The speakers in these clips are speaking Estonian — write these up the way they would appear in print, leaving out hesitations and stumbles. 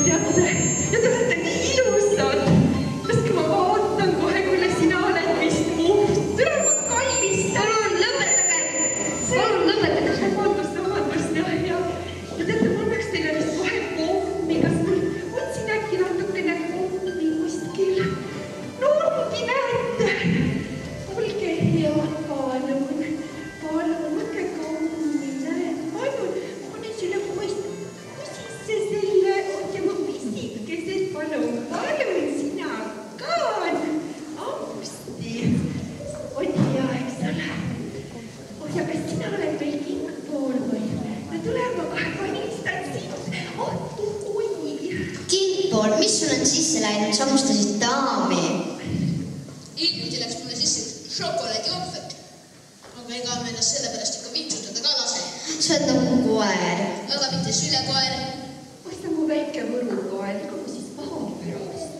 teate, ja te olete nii ilusad. Laske ma vaatan kohe, kuule sina oled vist muht. Tule ma kallistan. Palun lõpetage. Vabandust, jah. Ja teate, mul peaks teile vist kohe pommi. Kas mul otsin äkki natukene pommi kuskil? No ongi, näete. Olge hea, palun, võtke kommi, näed, palun. Pane selle kusisse selle, ja ma pisikesed, palun, sina ka. Ammusti. On hea, eks ole. Ja kas sina oled veel kingpool või? No tule ma kohe kanistan sind. Oi. Kingpool, mis sul on sisse läinud? Samustasid daami. Hiljuti läks mulle sisse šokolaadiohvet. Aga ega me ennast sellepärast ikka vitsutada ka lase. Sa oled nagu koer. Aga mitte sülekoer. Oi, see on mu väike võrukoer, ega ma siis paha pärast.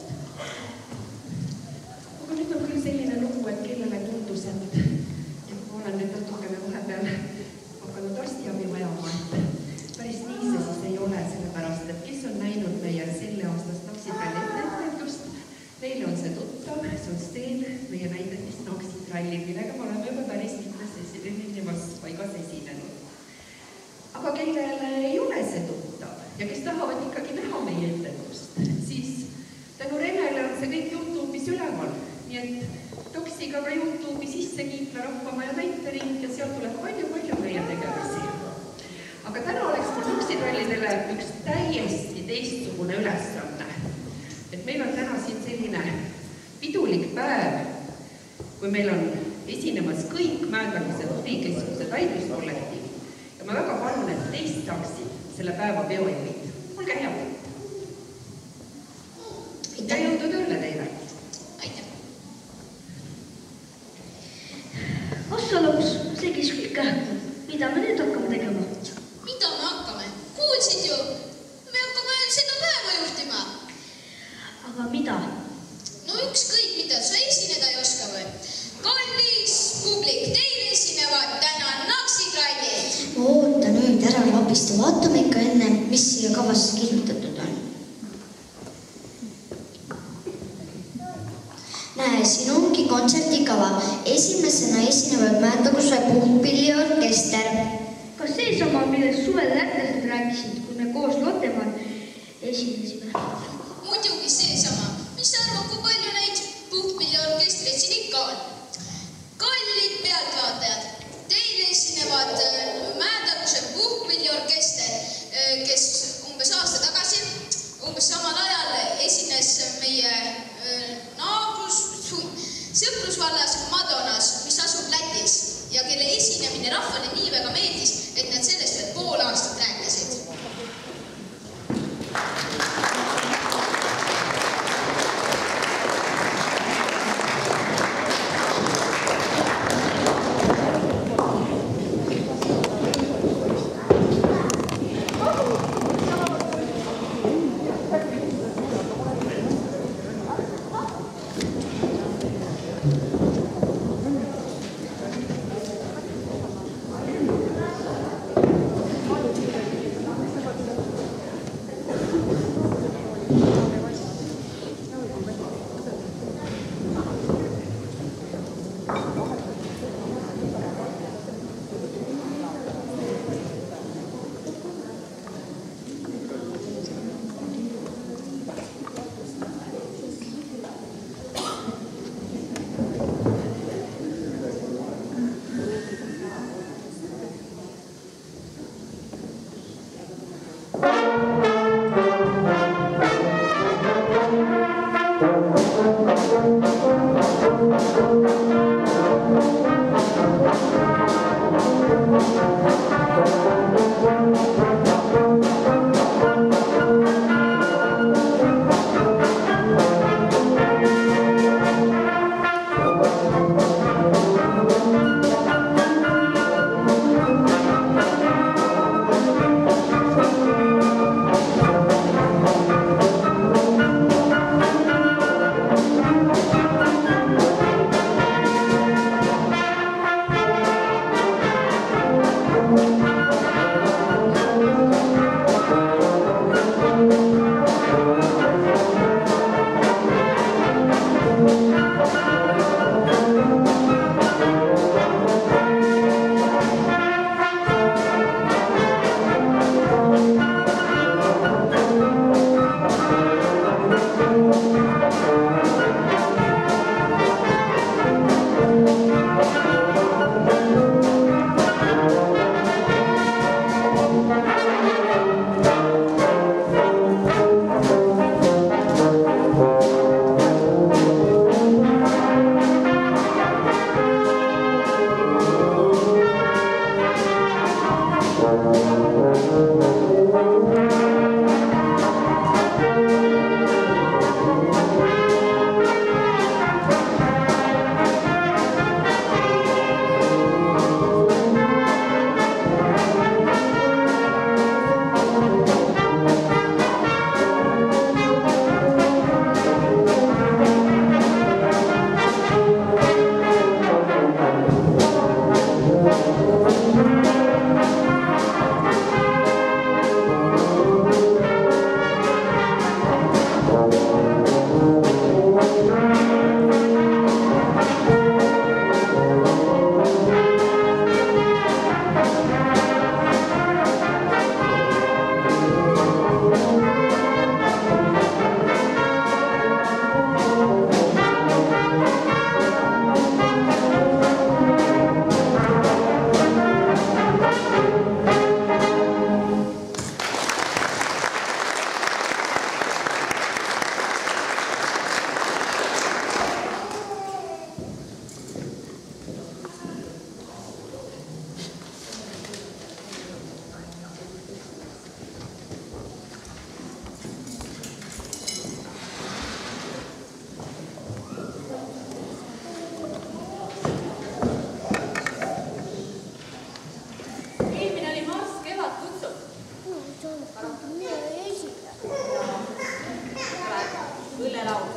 Aga nüüd on küll selline lugu, et kellele tundus, et ma olen nüüd natukene vahepeal hakanud arstiabi vajama. Päris nii see siis ei ole, sellepärast, et kes on näinud meie selle aastast Naksitralli etendust, neile on see tuttav, see on Sten, meie näidetist Naksitralli, millega me oleme juba päris mitmes paigas esinenud. Aga kellele ei ole see tuttav ja kes tahavad ikkagi näha meie etendust, siis tänu Renele on see kõik YouTube'is üleval. Nii et Toksiga ka YouTube'i sisse Kiipla rahvamaja näitering ja seal tuleb palju meie tegemisi. Aga täna oleks mul Naksitrallidele üks täiesti teistsugune ülesanne. Et meil on täna siin selline pidulik päev, kui meil on esinemas kõik Mäetaguse Tubikeskuse täiduskollektiiv. Ja ma väga palun, et teist saaksid selle päeva peojuhid. Olge hea. Ja jõudu tööle teile. Aitäh. Ossalops, see kisklik kähku. Mida me nüüd hakkame tegema? Mida me hakkame? Kuulsid ju? Me hakkame seda päeva juhtima. Aga mida? No ükskõik mida, sa esineda ei oska või? Kallis publik, teil esinevad täna Naksitrallid. Oota nüüd ära lapista, vaatame ikka enne, mis siia kavasse kirjutatud on. Näe, siin ongi kontsertikava. Esimesena esinevad Mäetaguse puhkpilliorkester. Kas see sama, millest suvel lätlased rääkisid, kui me koos Lottemaal esinesime? Muidugi see sama. Mis sa arvad, kui palju neid puhkpilliorkestreid siin ikka on? Kallid pealtvaatajad, teil esinevad Mäetaguse puhkpilliorkester, kes umbes aasta tagasi, umbes samal ajal esines meie sõprusvallas Madonas, mis asub Lätis ja kelle esinemine rahvale nii väga meeldis, et nad sellest veel pool aastat rääkisid. teile laulda.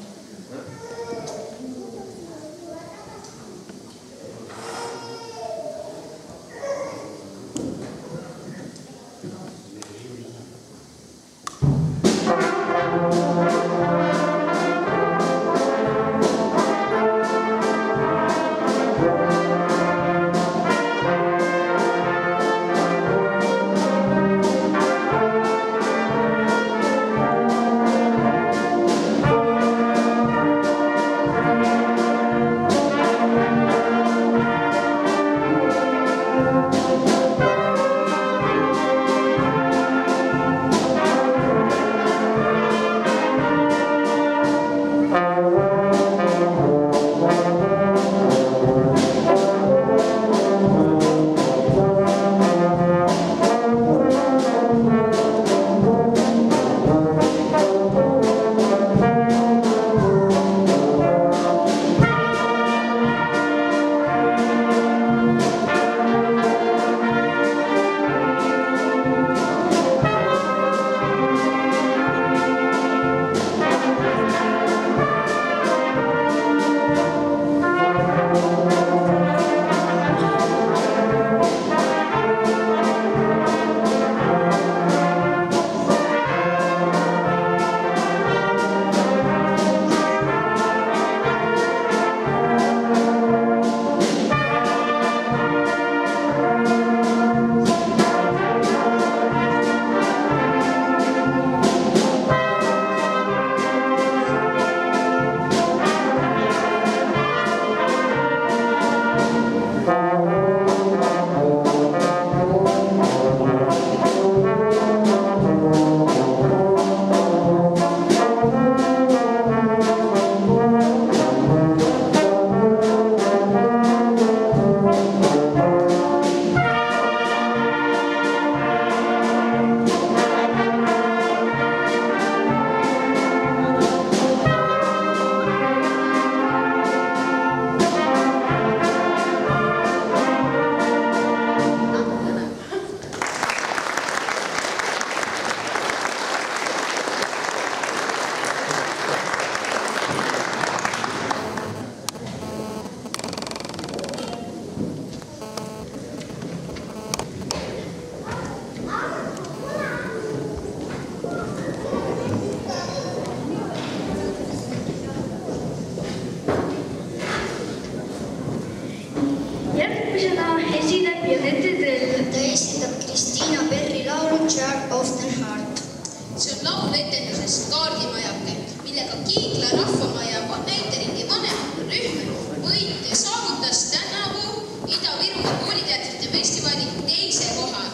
See on laul etendusest Kaardimajake, millega Kiikla rahvamaja näiteringi vanemrühm võit saavutas tänavu Ida-Virumaa kooliteatrite festivali 2. koha.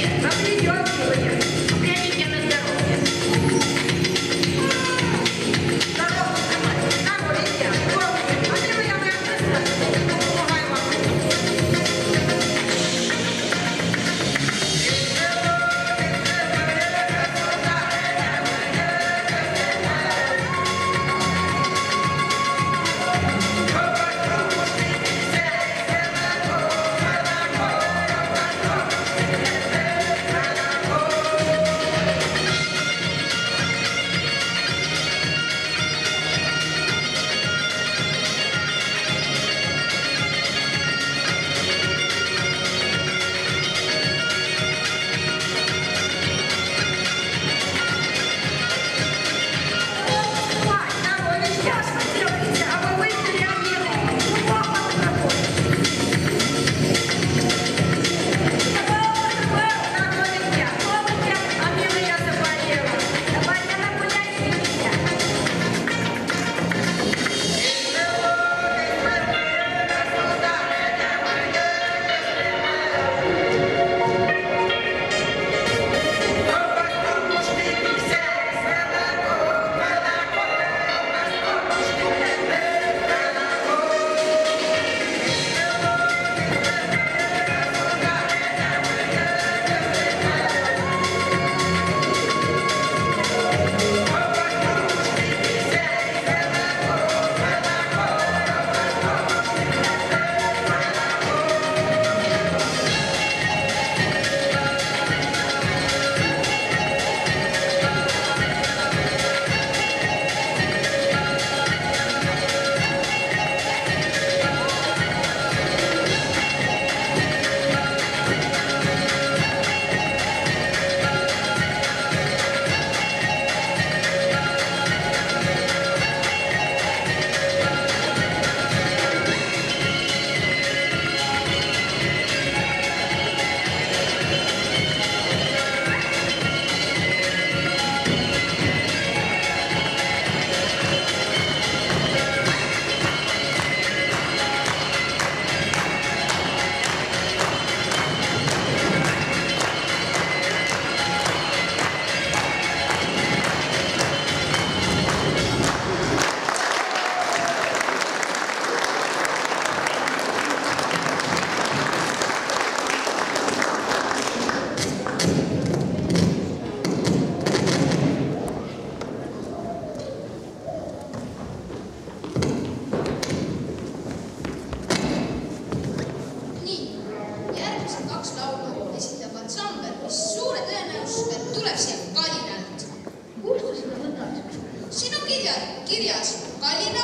kirjas Kalina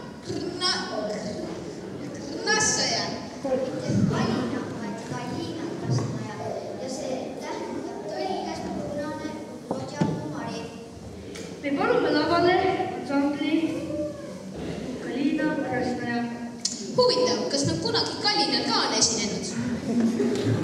Krnassaja. Kalina, vaid Kalina Krasnaja ja see tähendab tõlges punane Rodja-Kumari. Me palume lavale ansambli Kalina Krasnaja. Huvitav, kas nad kunagi Kalinal ka on esinenud?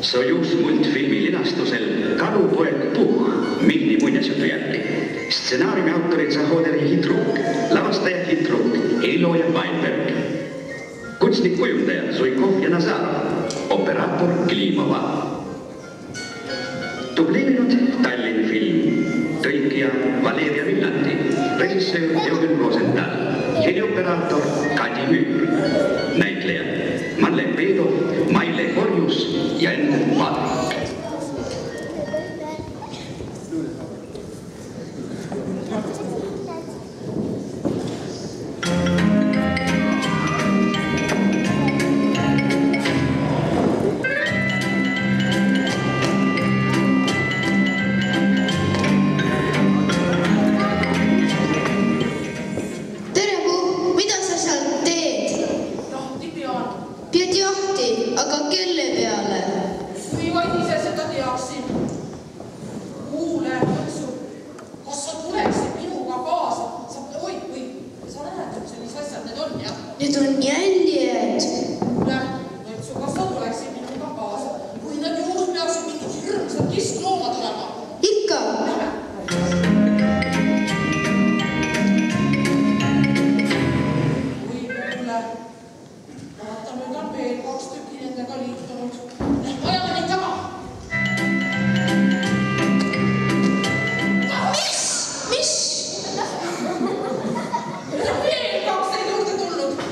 Sojus multfilmi linastusel Talupoeg Puh Milni muinasjutu järgi. Stsenaariumi autorid Zahoder ja Hitruk, lavastaja Hitruk, helilooja Weinberg. Kutsnik kujundaja Zuikov ja Nazarov, operaator Klimova. Dubliininud Tallinna film, tõlkija Valeria Villandi, režissöör Jürgen Rosenthal, helioperaator Kadi Müür, näitlejad Marle Peedov, Maile Korjus ja Enn Padrik. Need on jäljed. Lõtsu, kas sa tuleksid minuga kaasa? Või nad juhus peaksid mingi hirmsad kistloomad olema? Ikka. Või kuule, vaata nüüd on veel 2 tükki nendega liitunud. Ajame neid taga. Mis? Veel 2 neid juurde tulnud.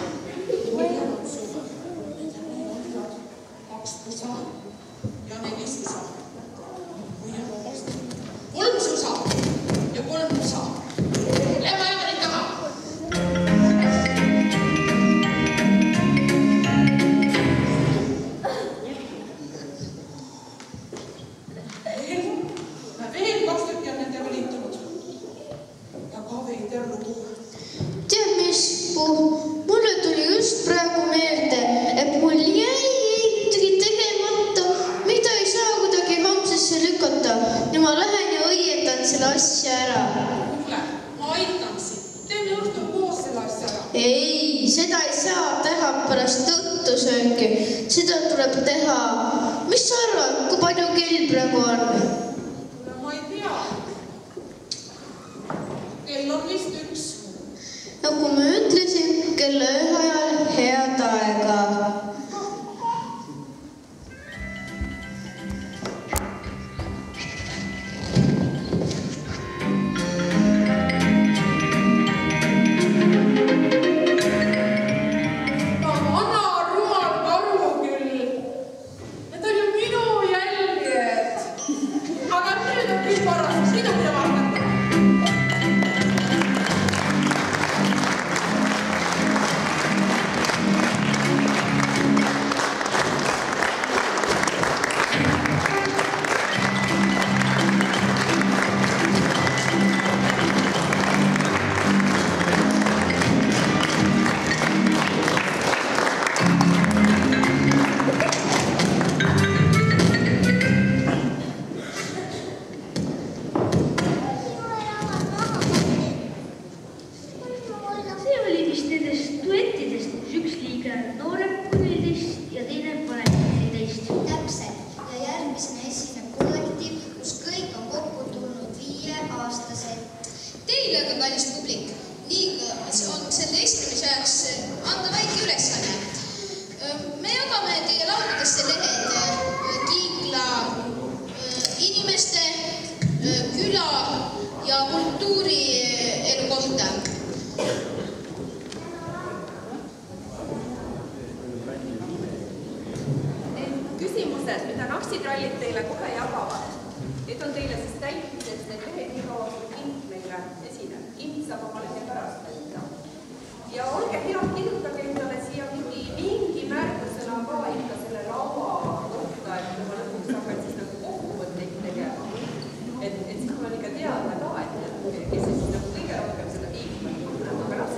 Pusa ja 4 susa. 3 susa ja 3 pusa. Lähme ajame neid taga. Veel 2 tükki on nendega liitunud. Ja ka veider lugu. Tead mis, mulle tuli just praegu meelde, et mul jäi mida ei saa kuidagi homsesse lükata. Nüüd ma lähen ja õietan selle asja ära. Kuule, ma aitan sind. Teeme õhtul koos selle asja ära. Ei, seda ei saa teha pärast õhtusööki. Seda tuleb teha. Mis sa arvad, kui palju kell praegu on? Kuule, ma ei tea. Kell on vist 1. Nagu ma ütlesin, kella 1 ajal head aega. Teile aga, kallis publik, on selle esinemise ajaks anda väike ülesanne. Me jagame teie laudadesse lehed Kiikla inimeste, küla ja kultuurielu kohta. Küsimused, mida naksitrallid teile kohe jagavad, need on teile siis täitmiseks need lehed nii kaua, kui kind meile esineb. Kind saab oma lehe pärast täita. Ja olge head, kirjutage endale siia mingi märkusena ka ikka selle laua kohta, et kui ma lõpuks hakkan siis nagu kokkuvõtteid tegema. Et siis mul on ikka teada ka, et kes siis nagu kõige rohkem seda kiikma. Aga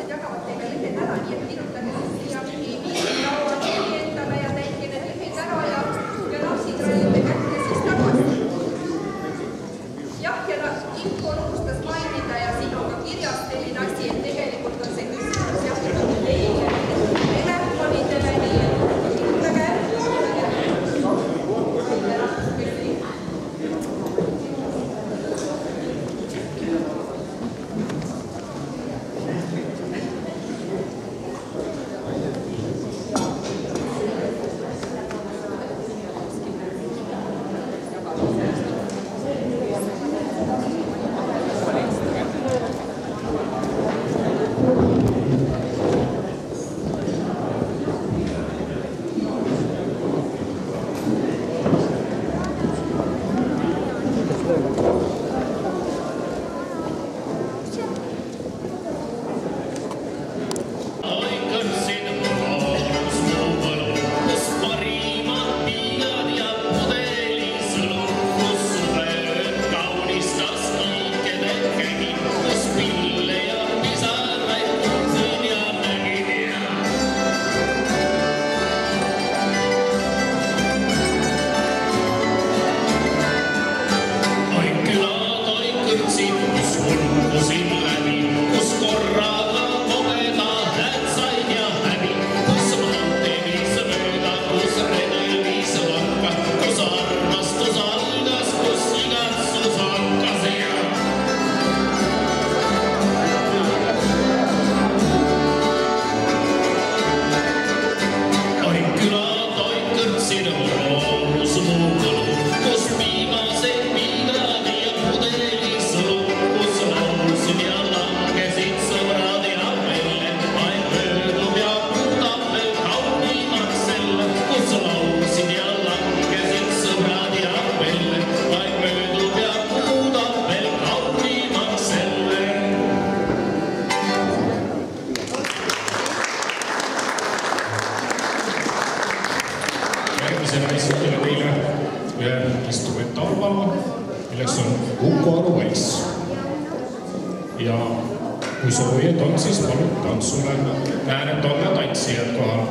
milleks on Uku Aru valss. Ja kui soovijad on, siis palun tantsule ääred olla tantsijad kohal.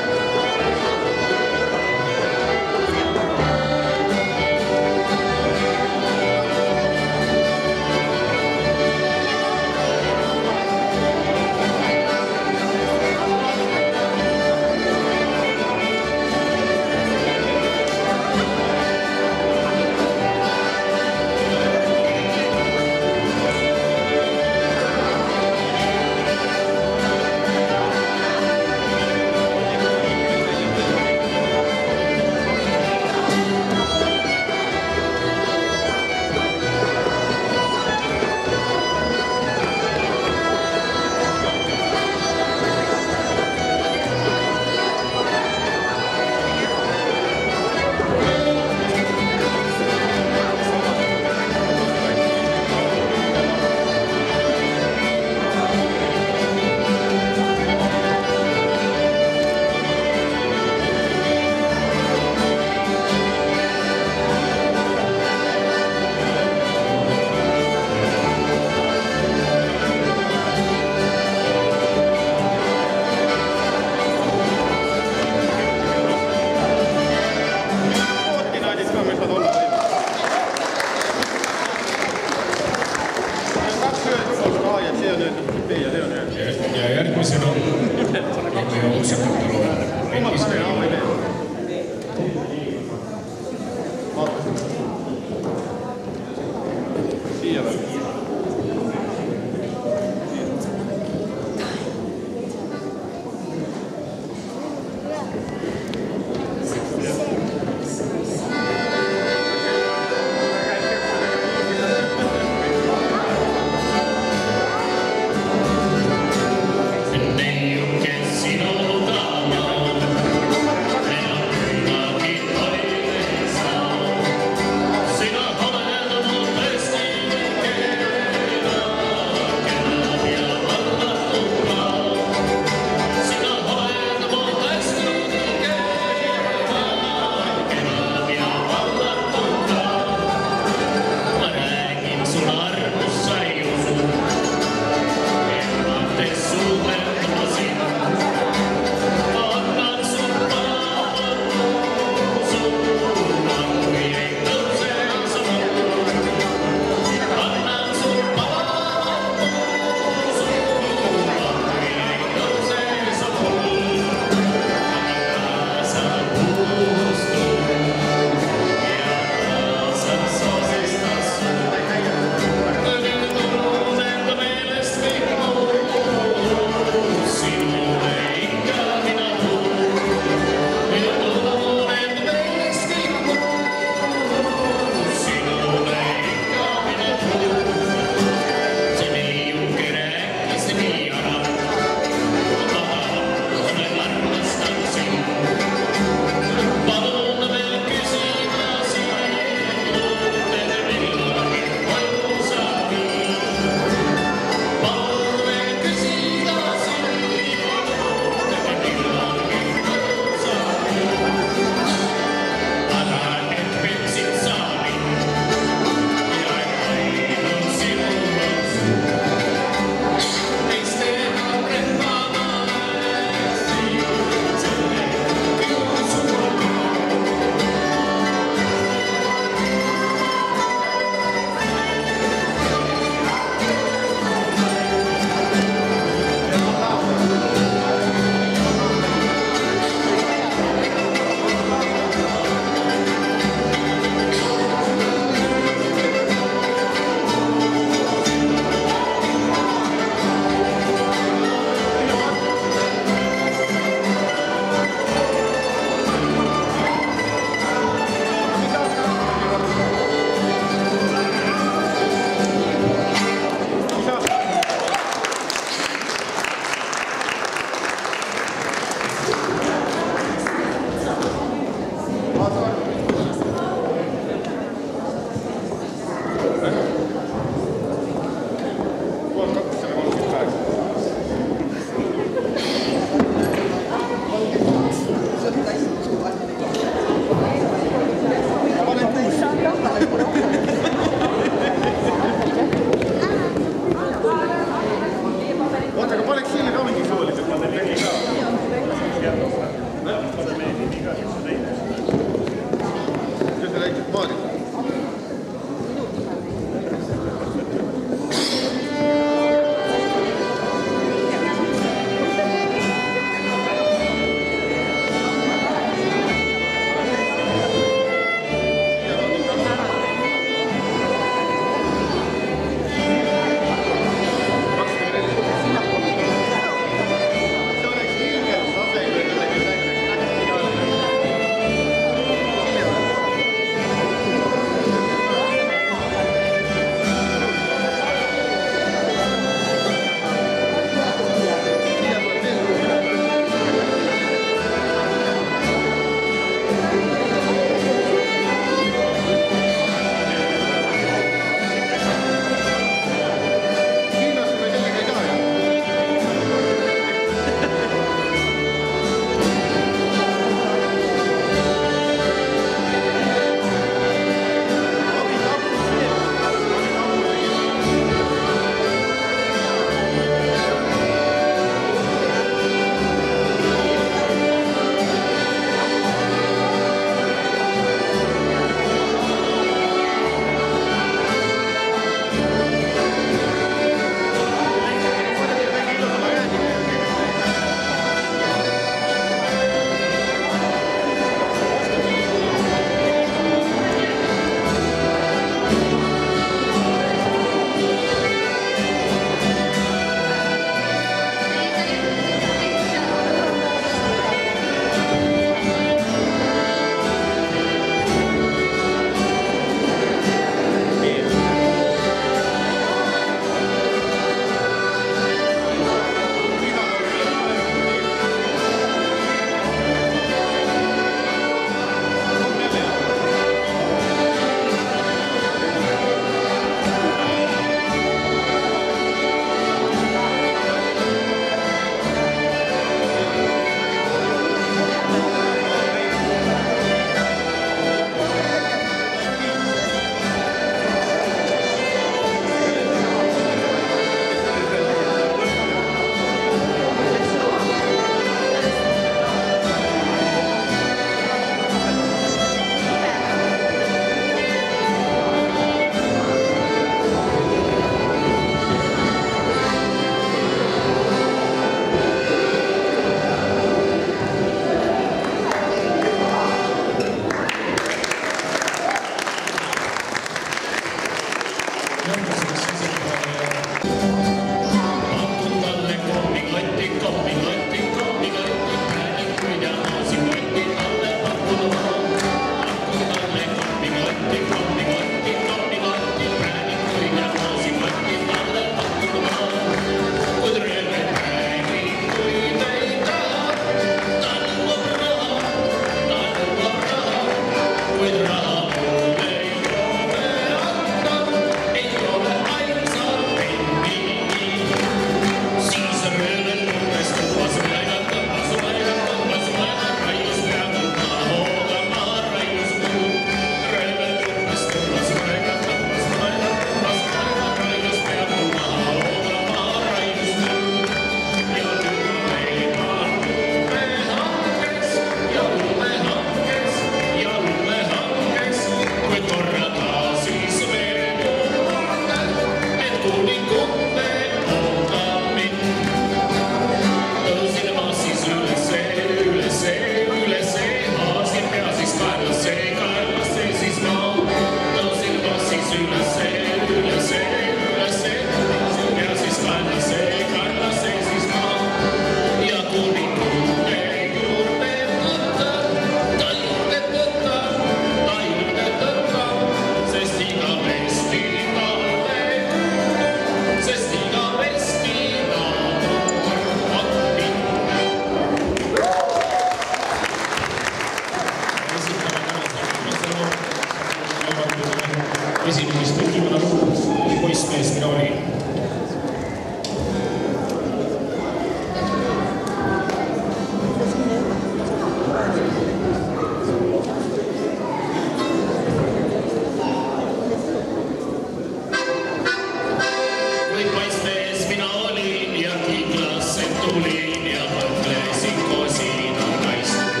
tulin ja mõtlesin, kui siin on naist.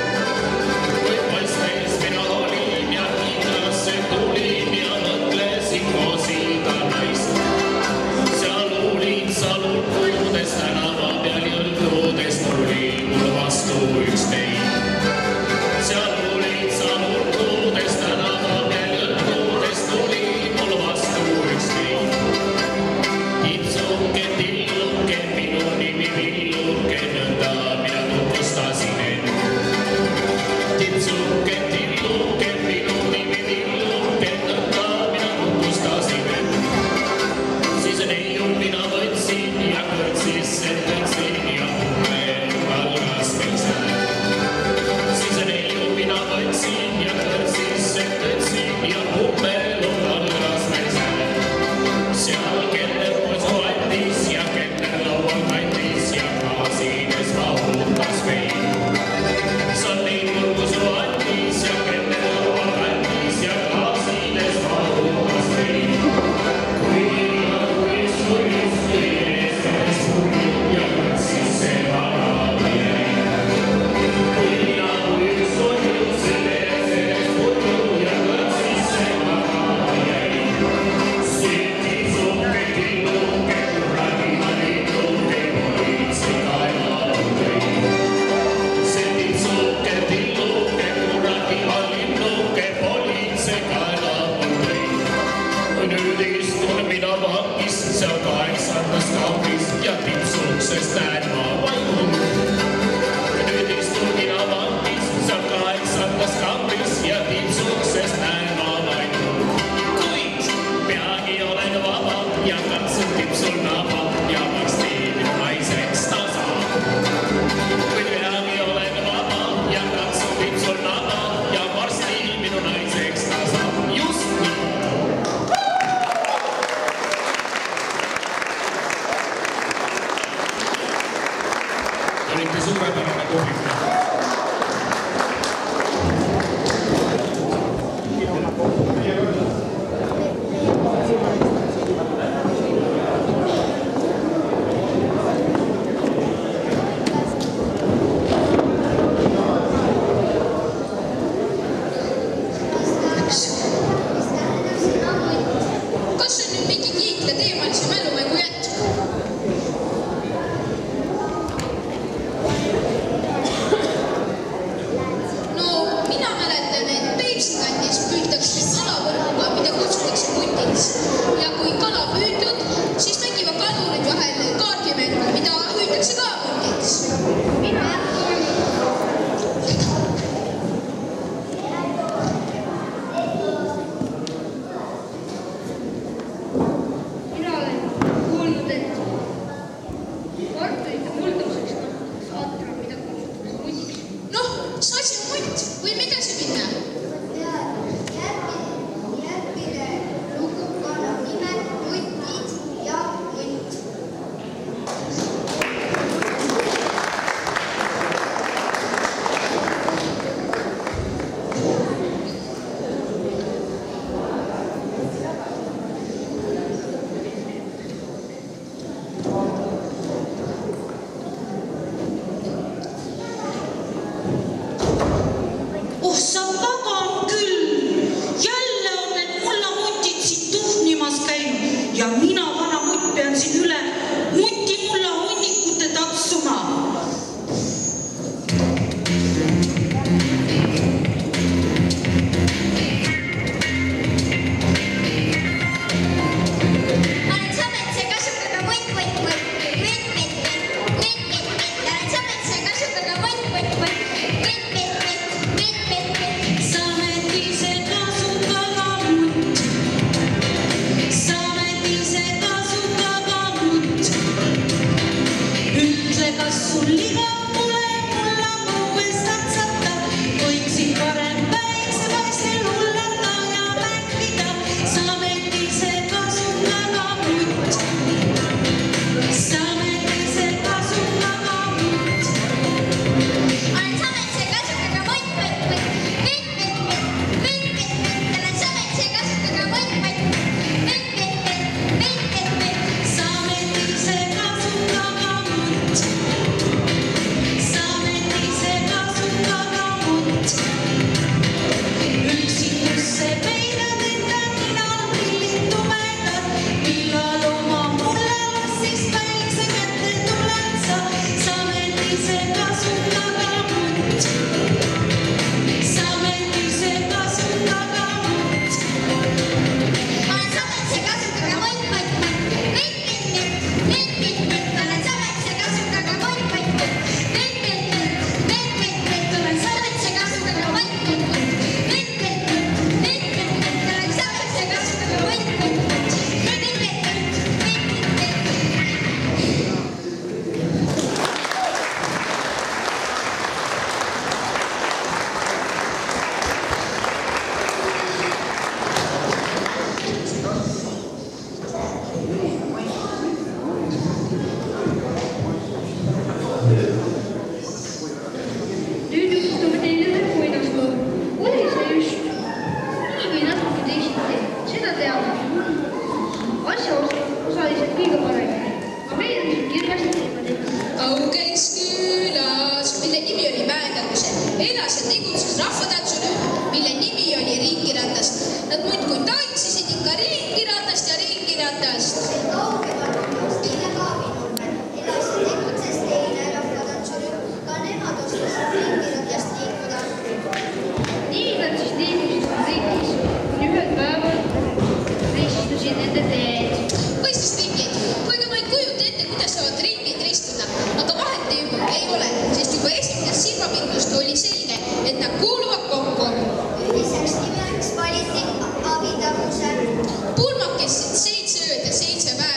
tegutses rahvatantsurühm, mille nimi oli Ringiratast. Nad muidkui tantsisid ikka ringiratast ja ringiratast. Kaugemal nurgas Tiine Kaavinurmel elas ja tegutses teine rahvatantsurühm. Ka nemad oskasid ringiratast liikuda. Nii nad siis liikusid ringis, kuni ühel päeval ristusid nende teed. Mõistis ringid, kuigi ma ei kujuta ette, kuidas saavad ringid ristuda, aga vahet ei ole, sest juba esimesest silmapildust oli selge, et nad kuuluvad kokku. Ühiseks nimeks valiti Avitaguse. Pulmakessid 7 ööd ja 7 päeva.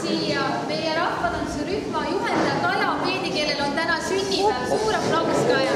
siia meie rahvatantsurühma juhendaja Kaja Meedi, kellel on täna sünnipäev. Suur aplaus, Kaja!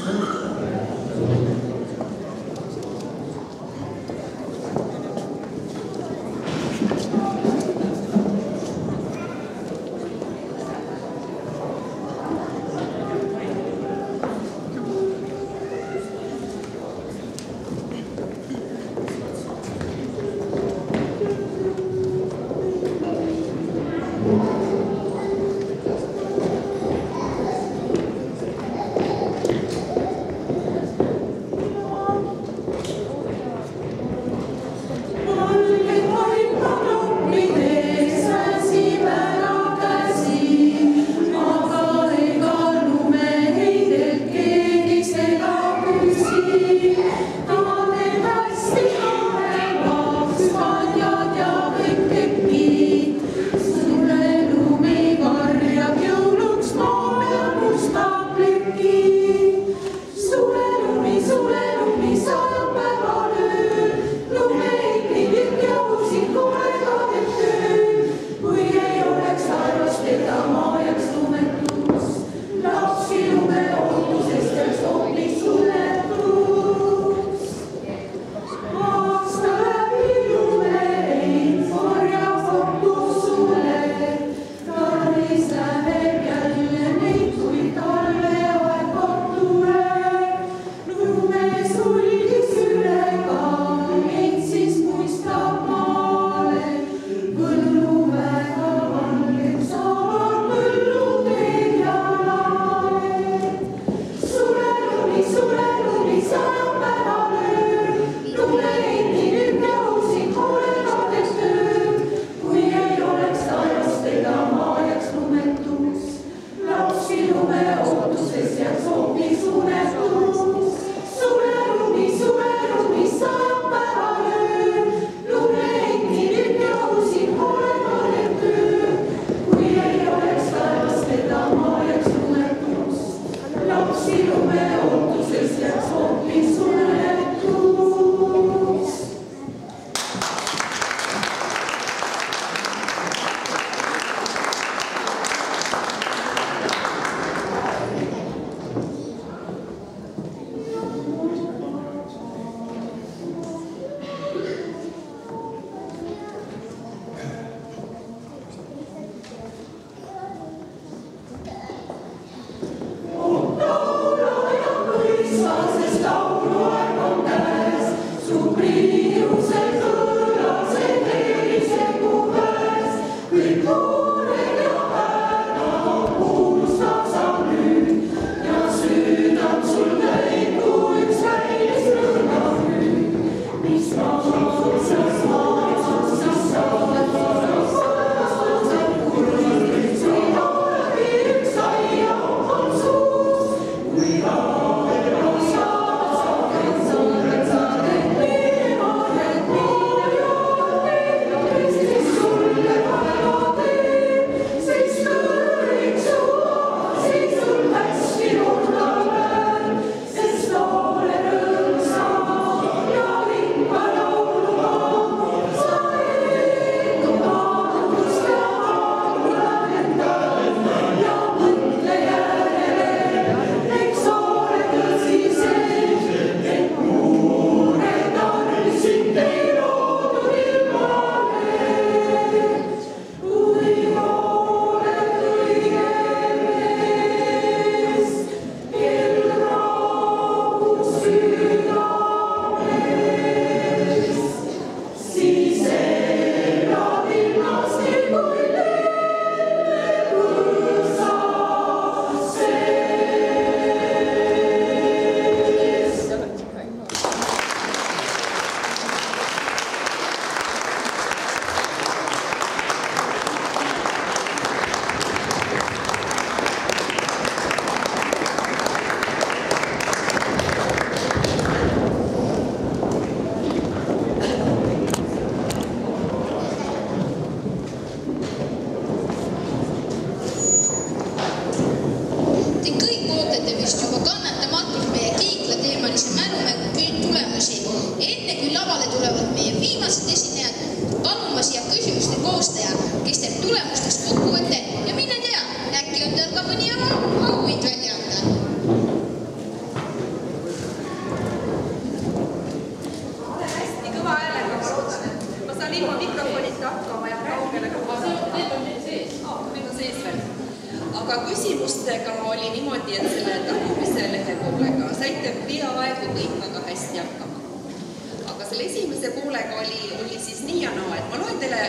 Laulu aja, kui sa sest laulu aeg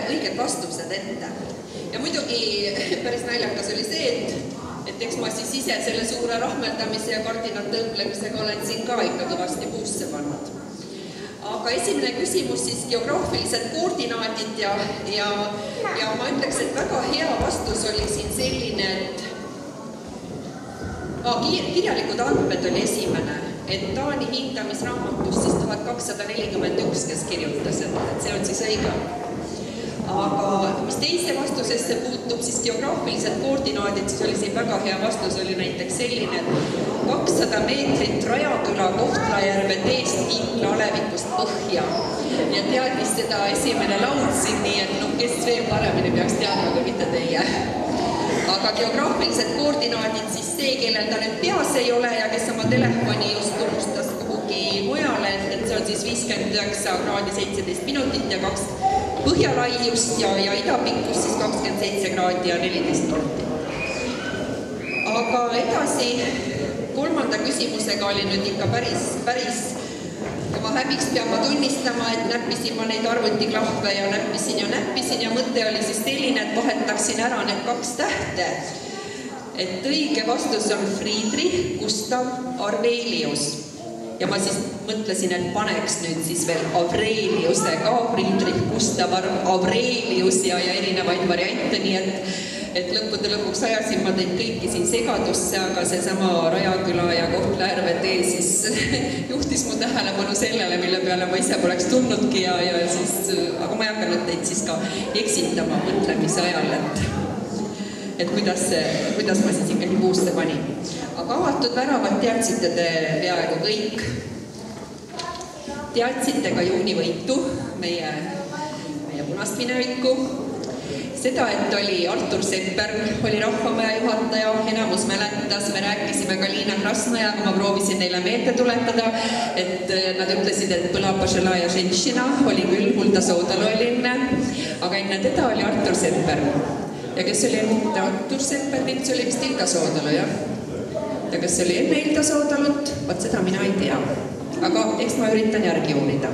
õiged vastused ette. Ja muidugi päris naljakas oli see, et eks ma siis ise selle suure rahmeldamise ja kardinate õmplemisega olen siin ka ikka kõvasti puusse pannud. Aga esimene küsimus siis geograafilised koordinaadid ja ma ütleks, et väga hea vastus oli siin selline, et kirjalikud andmed oli esimene, et Taani hindamisraamatus siis 1241, kes kirjutas, et see on siis õige. Aga mis teise vastusesse puutub, siis geograafilised koordinaadid, siis oli siin väga hea vastus, oli näiteks selline, et 200 meetrit Rajaküla Kohtla-Järve teest Kinkla alevikust põhja. Ja teadis seda esimene laud siin, nii et kes veel paremini peaks teadma, kui mitte teie. Aga geograafilised koordinaadid siis see, kellel ta nüüd peas ei ole ja kes oma telefoni just unustas kuhugi mujale, et see on siis 59 kraadi 17 minutit ja 2 põhjalaiust ja idapikkus siis 27 kraadi ja 14 minutit. Aga edasi kolmanda küsimusega oli nüüd ikka päris oma häbiks pean ma tunnistama, et näppisin ma neid arvutiklahve ja näppisin ja mõte oli siis selline, et vahetaksin ära need 2 tähte. Et õige vastus on Friedrich Gustav Arvelius. Ja ma siis mõtlesin, et paneks nüüd siis veel Avreliuse ka, Friedrich Gustav Avrelius ja erinevaid variante, nii et lõppude lõpuks ajasin ma teid kõiki siin segadusse, aga seesama Rajaküla ja Kohtla-Järve tee siis juhtis mu tähelepanu sellele, mille peale ma ise poleks tulnudki ja siis, aga ma ei hakanud teid siis ka eksitama mõtlemise ajal, et kuidas ma siis ikkagi puusse panin. Aga avatud väravad teadsite te peaaegu kõik. Teadsite ka juunivõitu, meie punast minevikku. Seda, et oli Artur Sepper, oli Rahvamaja juhataja, enamus mäletas, me rääkisime ka Liina Krasnajaga, ma proovisin neile meelde tuletada, et nad ütlesid, et Põlapa Želaja ženšina oli küll Hulda Soodalu olinne, aga enne teda oli Artur Sepper. Ja kes oli enne Artur Sepper, see oli vist Hilda Soodalu, jah? Ja kes oli enne Hilda Soodalut, vaat seda mina ei tea. Aga eks ma üritan järgi uurida.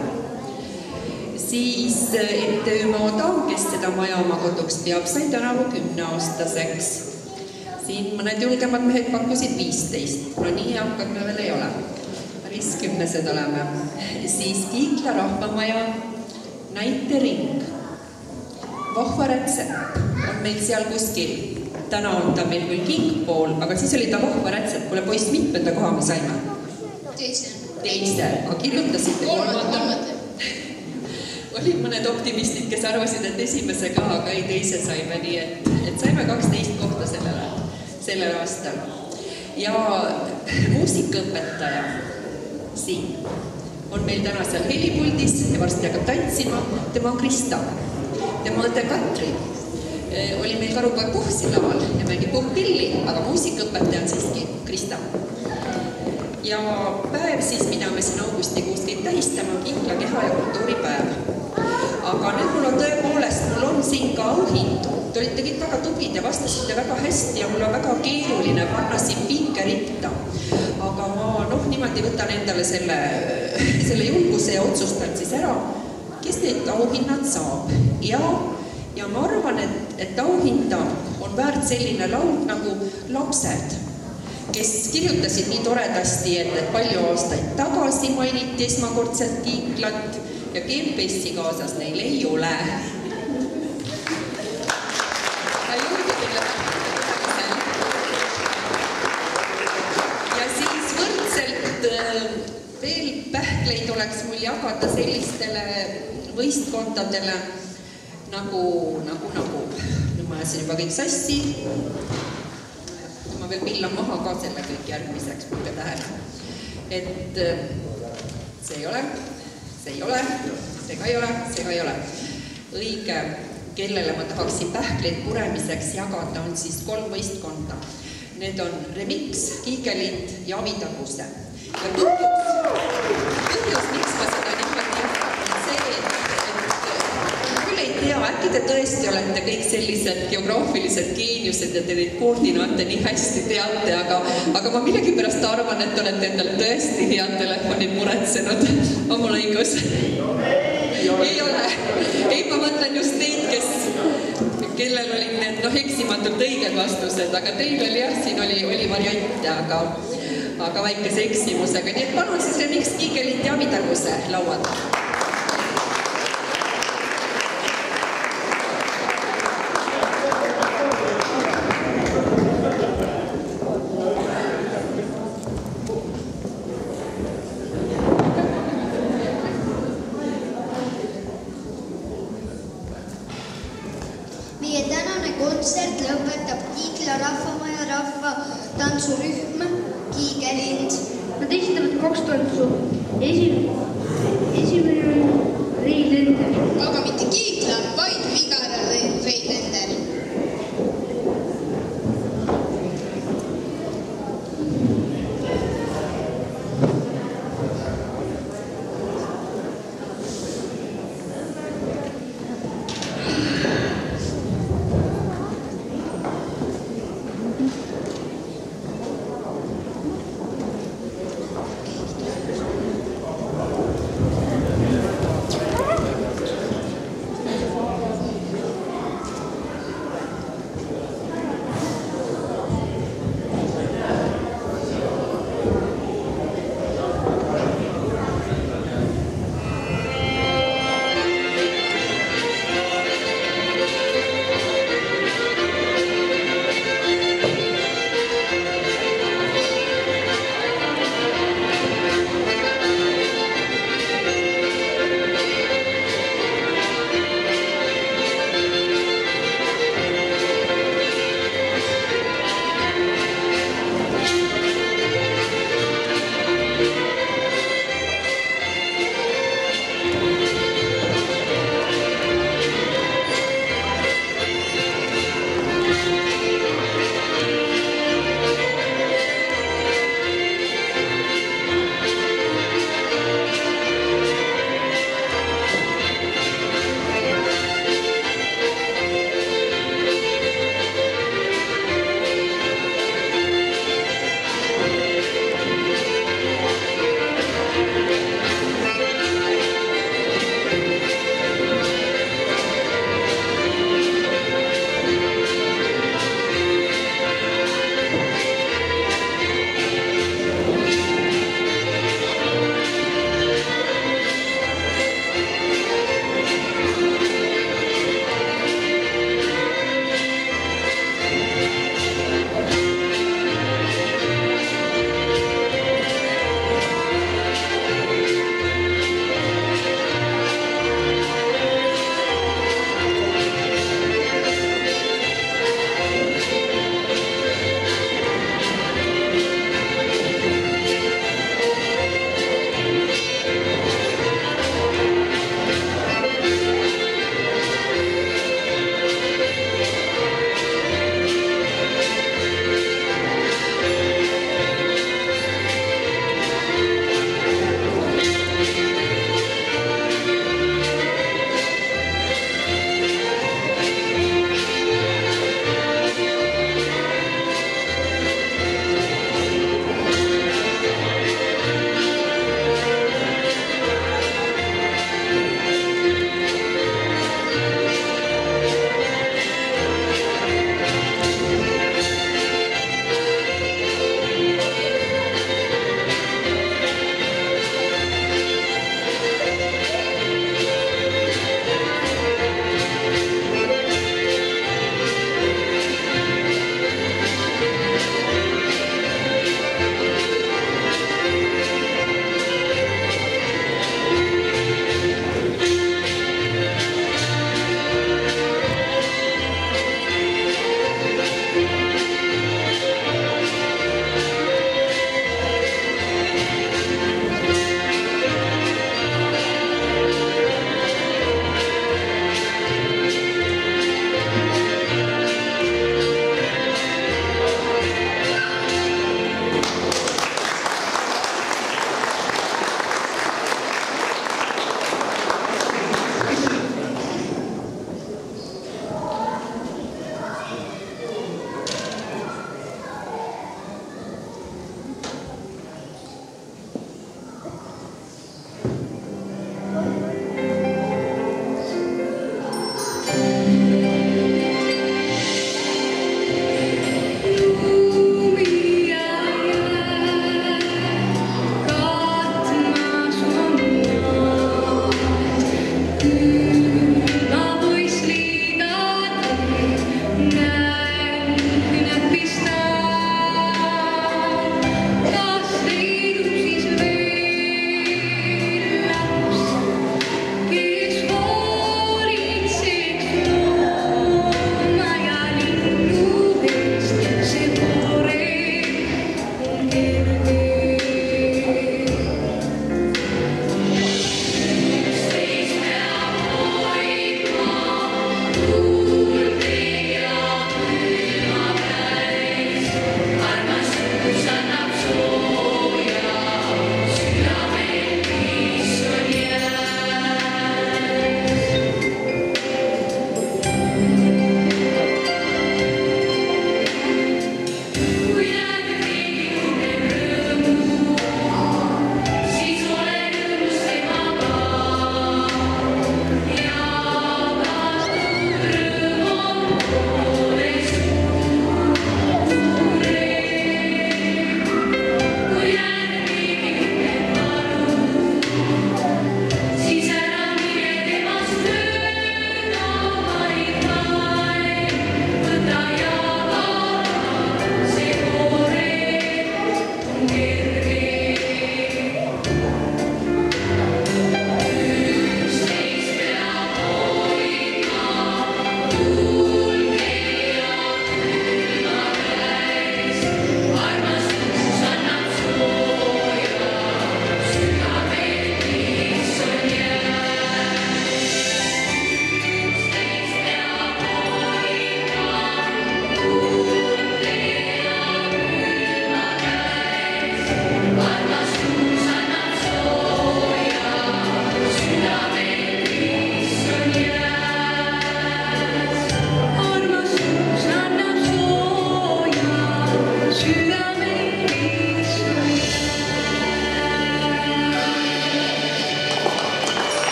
Siis MTÜ Maadaam, kes seda maja oma koduks peab, sai tänavu 10-aastaseks. Siin mõned julgemad mehed pakkusid 15. No nii hakkad me veel ei ole. Päris 10 oleme. Siis Kiikla Rahvamaja näitering. Vahva rätsepp on meil seal kuskil. Täna on ta meil küll kingpool, aga siis oli ta vahva rätsepp. Kuule poiss, mitmenda koha me saime? Teise. Aga kirjutasite kolmanda. Olid mõned optimistid, kes arvasid, et esimese ka, aga ei teise saime, nii et saime 12 kohta sellel aastal. Ja muusikaõpetaja siin on meil täna seal helipuldis ja varsti hakkab tantsima. Tema on Krista. Tema õde Katri oli meil Karupoeg Puhsi laval ja mängib puhpilli, aga muusikaõpetaja on siiski Krista. Ja päev siis, mida me siin augustikuus kõik tähistame, on Kinkla keha- ja kultuuripäev. Aga nüüd mul on siin ka auhind. Te olite kõik väga tublid ja vastasite väga hästi ja mul on väga keeruline panna siin pinkeritta. Aga ma niimoodi võtan endale selle julguse ja otsustan siis ära, kes need auhinnad saab. Ja ma arvan, et auhinda on väärt selline laud nagu lapsed, kes kirjutasid nii toredasti, et palju aastaid tagasi mainiti esmakordselt Kiiklat ja Kempessi kaasas neil ei ole. Ja siis võrdselt veel pähkleid oleks mul jagada sellistele võistkondadele nagu. Nüüd ma ajasin juba kõik sassi. Ma veel pillan maha ka selle kõik järgmiseks, mõtle tähele. Et see ei ole, see ei ole, see ka ei ole, see ka ei ole. Õige, kellele ma tahaksin pähkleid puremiseks jagada, on siis 3 võistkonda. Need on Remix, Kiigelit ja Avitaguse. Ja põhjus, miks ma seda niimoodi on see, et küll ei tea, äkki te tõesti olete kõik sellised geograafilised geeniused ja te neid koordinaate nii hästi teate, aga ma millegipärast arvan, et olete endale tõesti head telefonid muretsenud. On mul õigus? Ei ole. Ei, ma mõtlen just neid, kes kellel olid need eksimatult õiged vastused, aga teil oli jah, siin oli variante, aga väikese eksimusega. Nii et palun siis Remix Kiigelit ja Abitaguse lauad. Meie tänane kontsert lõpetab Kiigla rahvamaja rahvatantsurühm Kiigelind. Nad esitavad 2 tantsu. Esimene on Rein Lender. Aga mitte Kiigla, vaid Vigara Rein Lender.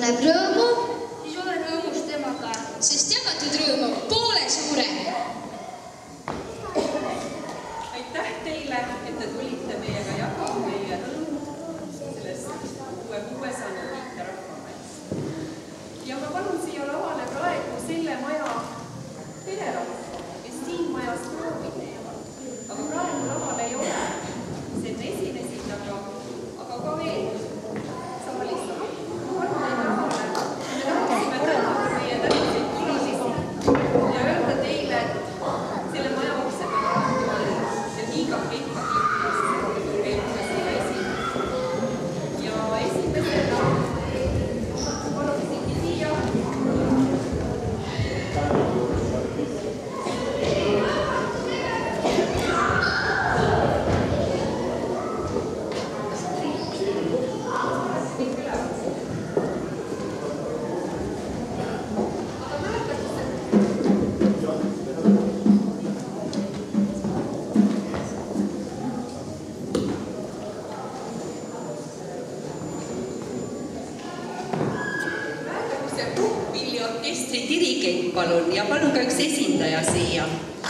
tunneb rõõmu, siis olen rõõmus temaga. Sest jagatud rõõm on poole suurem. Aitäh teile, et te tulite meiega jagama meie rõõmu sellest uue saanud mitte rahvamajast. Ja ma palun siia lavale praegu selle maja pererahva, kes siin majas proovi teevad. Aga praegu laval ei ole. See esinesid aga ka veel saalis. Ma palun teile lavale. Me tahaksime tänada meie tänaseid külalisi ja öelda teile, et selle maja ukse peal see liiga pikka kitlas veel siia esineda. Ja esimesena palusingi siia orkestri dirigent palun ja palun ka üks esindaja siia.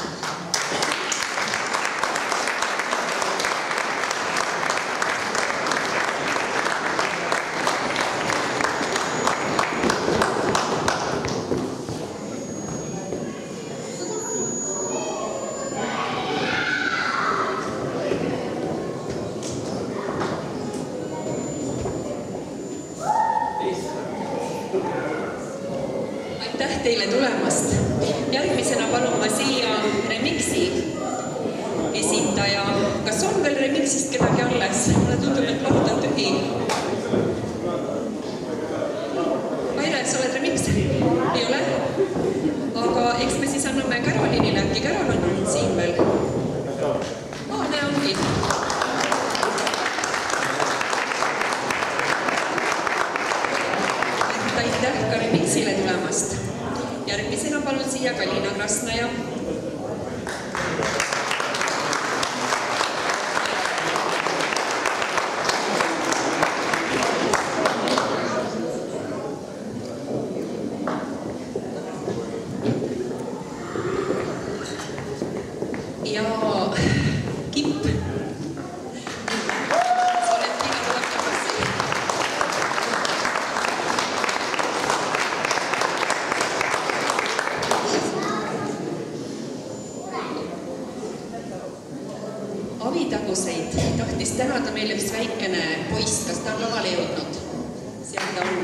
Teile tulemast. Järgmisena palun ma siia remixi esindaja. Kas on veel remixist kedagi alles? Mulle tundub, et laud on tühi. Aire, sa oled remix? Ei ole? Aga eks me siis anname Carolinile. Äkki Carolin on siin veel? Näe ongi. Aitäh ka remixile tulemast. Järgmisena palun siia Kalina Krasnaja. Ja Kipp. Avitaguseid tahtis tänada meile üks väikene poiss, kas ta on lavale jõudnud? Seal ta on.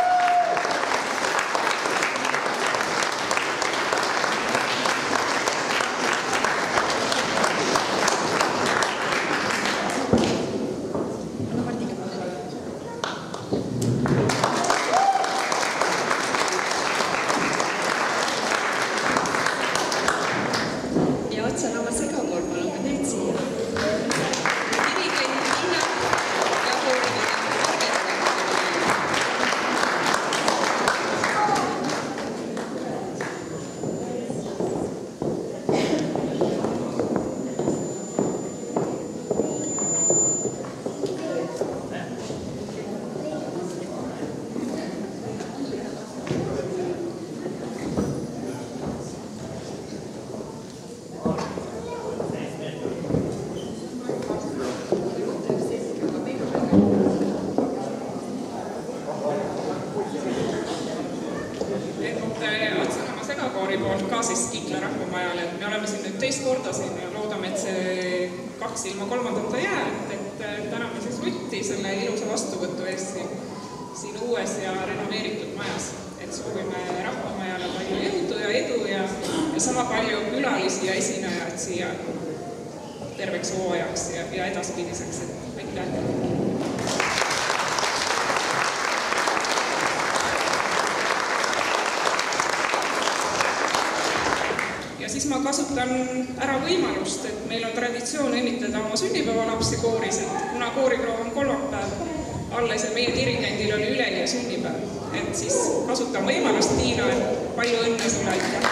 Ja otsa nama segakoor, palun ka teid siia. Kikla rahvamajale, et me oleme siin nüüd teist korda siin ja loodame, et see 2 ilma 3. jää, et täname siis Rutti selle ilusa vastuvõtu eest siin uues ja renoveeritud majas. Et soovime rahvamajale palju jõudu ja edu ja sama palju külalisi ja esinejaid siia terveks hooajaks ja edaspidiseks, et aitäh! Siis ma kasutan ära võimalust, et meil on traditsioon õnnitleda oma sünnipäevalapsi kooris, et kuna kooriproov on kolmapäev, alles ja meie dirigendil oli üleeile sünnipäev, et siis kasutan võimalust, Tiina, et palju õnne sulle aitäh!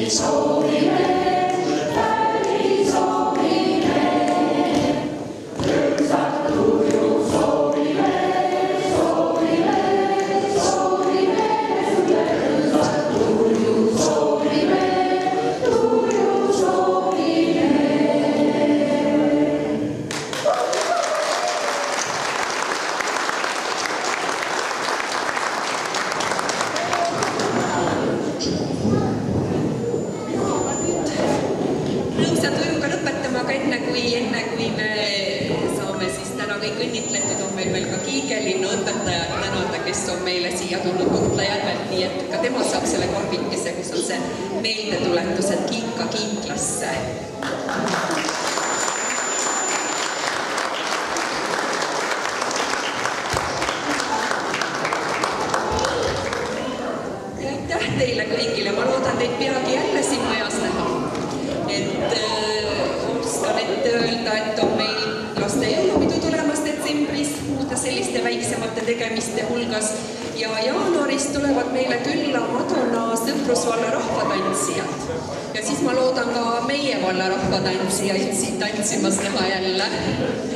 Ja siis ma loodan ka meie valla rahvatantsijaid siin tantsimas näha jälle.